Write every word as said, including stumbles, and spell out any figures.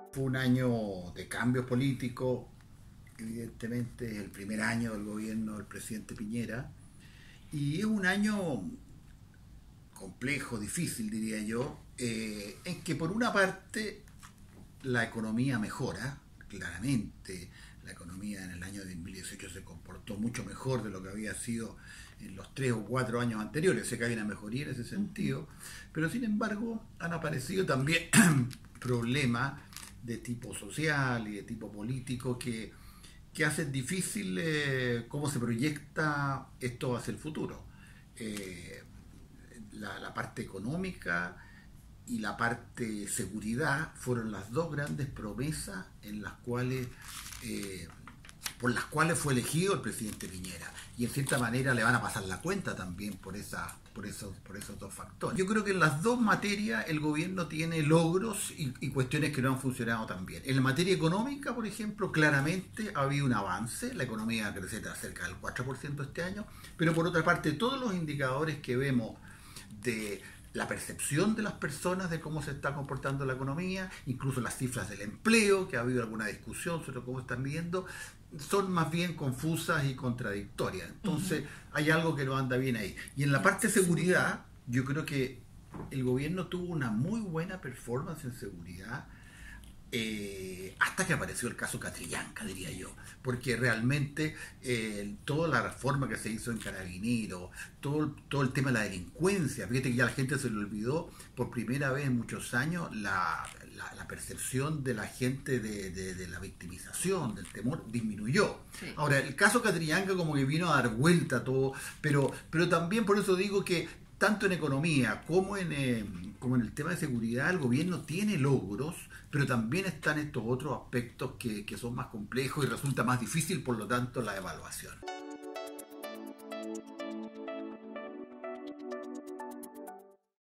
Fue un año de cambios políticos, evidentemente es el primer año del gobierno del presidente Piñera, y es un año complejo, difícil diría yo, eh, en que por una parte la economía mejora, claramente la economía en el año dos mil dieciocho se comportó mucho mejor de lo que había sido en los tres o cuatro años anteriores, sé que hay una mejoría en ese sentido, pero sin embargo han aparecido también problemas de tipo social y de tipo político que, que hacen difícil eh, cómo se proyecta esto hacia el futuro. Eh, la, la parte económica y la parte seguridad fueron las dos grandes promesas en las cuales eh, por las cuales fue elegido el presidente Piñera, y en cierta manera le van a pasar la cuenta también por esa, por esos, por esos dos factores. Yo creo que en las dos materias el gobierno tiene logros y, y cuestiones que no han funcionado tan bien. En la materia económica, por ejemplo, claramente ha habido un avance, la economía crece cerca del cuatro por ciento este año, pero por otra parte todos los indicadores que vemos de la percepción de las personas de cómo se está comportando la economía, incluso las cifras del empleo, que ha habido alguna discusión sobre cómo están viendo, son más bien confusas y contradictorias. Entonces, uh-huh. hay algo que no anda bien ahí. Y en la parte de seguridad, yo creo que el gobierno tuvo una muy buena performance en seguridad, eh, hasta que apareció el caso Catrillanca, diría yo, porque realmente eh, toda la reforma que se hizo en Carabineros, todo, todo el tema de la delincuencia, fíjate que ya la gente se le olvidó por primera vez en muchos años la, la, la percepción de la gente de, de, de la victimización, del temor, disminuyó. Sí. Ahora, el caso Catrillanca como que vino a dar vuelta a todo, pero, pero también por eso digo que tanto en economía como en, eh, como en el tema de seguridad, el gobierno tiene logros, pero también están estos otros aspectos que, que son más complejos y resulta más difícil, por lo tanto, la evaluación.